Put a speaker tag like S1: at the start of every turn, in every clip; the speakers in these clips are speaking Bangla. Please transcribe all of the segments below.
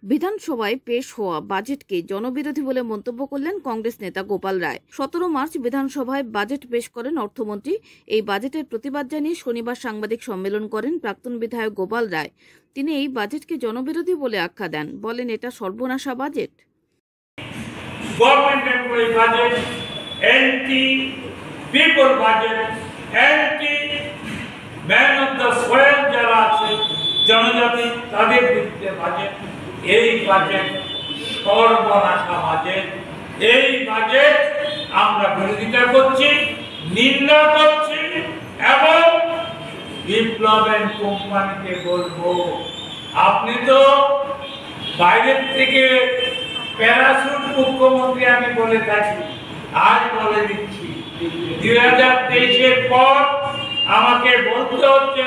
S1: বিধানসভায় পেশ হওয়া বাজেটকে জনবিরোধী বলে মন্তব্য করলেন কংগ্রেস নেতা গোপাল রায়। 17 মার্চ বিধানসভায় বাজেট পেশ করেন অর্থমন্ত্রী। এই বাজেটের প্রতিবাদ জানিয়ে শনিবার সাংবাদিক সম্মেলন করেন প্রাক্তন বিধায়ক গোপাল রায়। তিনি এই বাজেটকে জনবিরোধী বলে আখ্যা দেন, বলেন এটা সর্বনাশা budget.
S2: Government employee budget, anti people budget, anti man of the soil যারা আছে জনজাতি তাদের বিরুদ্ধে বাজেট। এই বাজেট সর্বনাশা বাজেট। এই বাজেট আমরা বিরোধিতা করছি, নিন্দা করছি এবং বিপ্লব এন্ড কোম্পানিকে বলবো, আপনি তো বাইরের থেকে প্যারাসুট মুখ্যমন্ত্রী আমি বলে থাকি, আজ বলে দিচ্ছি 2023-এর পর আমাকে বলতে হচ্ছে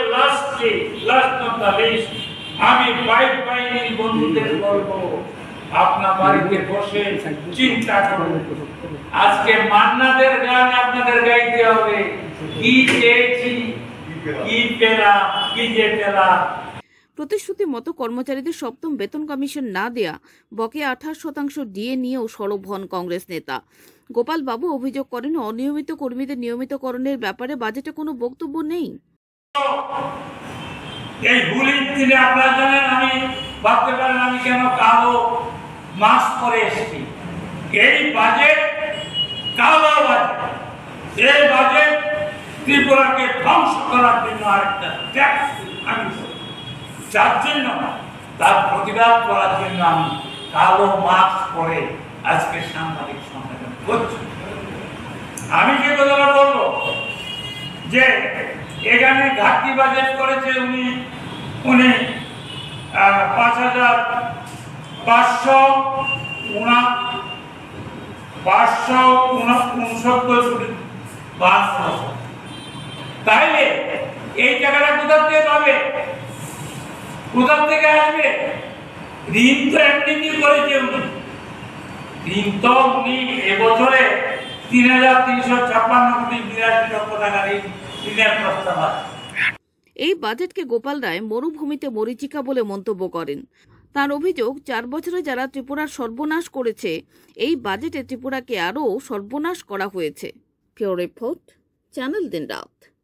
S2: আমি বাইক বাহিনীর বন্ধুদের বলবো আপনার বাড়িতে বসে চিন্তা করুন। আজকে মান্নাদের গান আপনাদের গাইতে হবে, কি চেয়েছি কি পেলাম, কি যে পেলাম।
S1: প্রতিশ্রুতি মতো কর্মচারীদের সপ্তম বেতন কমিশন না দেয়া, বকেয়া 28% ডিএ নিয়েও সরব হন কংগ্রেস নেতা গোপাল বাবু। অভিযোগ করেন অনিয়মিত কর্মীদের নিয়মিতকরণের ব্যাপারে বাজেটে কোনো বক্তব্য নেই।
S2: এই হুলির দিনে আপনারা জানেন, আমি ভাবতে পারেন আমি কেন কালো মাস্ক পরে এসেছি। এই বাজেট কালো বাজেট। এই বাজেট ত্রিপুরাকে ধ্বংস করার জন্য আরেকটা ট্যাক্স আমি যার জন্য তার প্রতিবাদ করার জন্য আমি কালো মাস্ক পরে আজকে সাংবাদিক সম্মেলন করছি। আমি যে কথাটা বলবো যে এখানে ঘাটতি বাজেট করেছে উনি 5,569 তাইলে এই টাকাটা কোথা থেকে পাবে, কোথা থেকে আসবে? ঋণ তো এমনি করেছে উনি। ঋণ তো উনি এবছরে 3,356 কোটি 82 লক্ষ টাকা ঋণের প্রস্তাব আছে।
S1: এই বাজেটকে গোপাল রায় মরুভূমিতে মরীচিকা বলে মন্তব্য করেন। তার অভিযোগ 4 বছরে যারা ত্রিপুরার সর্বনাশ করেছে, এই বাজেটে ত্রিপুরাকে আরও সর্বনাশ করা হয়েছে। পিওর রিপোর্ট, চ্যানেল দিন রাত।